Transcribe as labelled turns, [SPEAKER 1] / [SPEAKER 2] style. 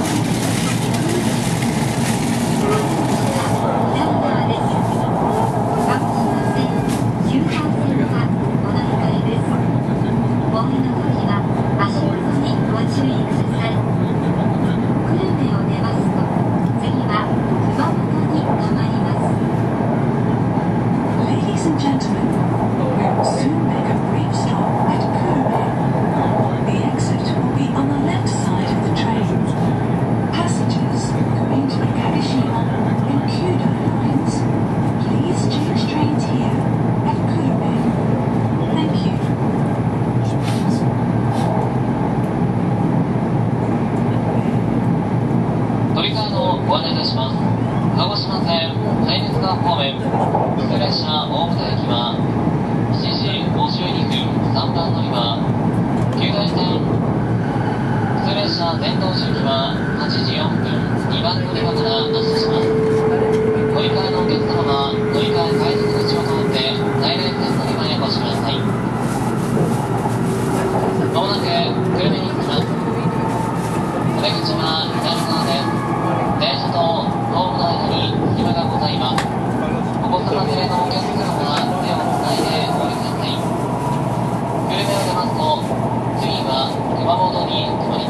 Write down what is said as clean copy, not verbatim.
[SPEAKER 1] ご案内いたします。鹿児島線大陸川方面普通列車大牟田駅は7時52分3番乗りは旧大線普通列車全道行きは8時4分2番乗り場から発車します。乗り換えのお客様は乗り換え快速口を通って在来線乗り場へお越しください。まもなく久留米に着きます。お出口は左側です。電車とホームの間に隙間がございます。お子様連れのお客様は手をつないでお降りください。久留米を出ますと次は熊本に停まります。